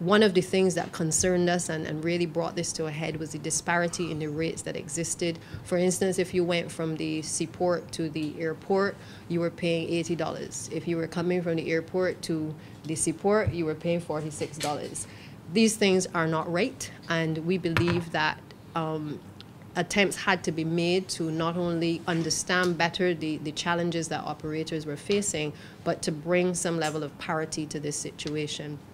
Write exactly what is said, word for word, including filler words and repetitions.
one of the things that concerned us and, and really brought this to a head was the disparity in the rates that existed. For instance, if you went from the seaport to the airport, you were paying eighty dollars. If you were coming from the airport to the seaport, you were paying forty-six dollars. These things are not right, and we believe that um, attempts had to be made to not only understand better the, the challenges that operators were facing, but to bring some level of parity to this situation.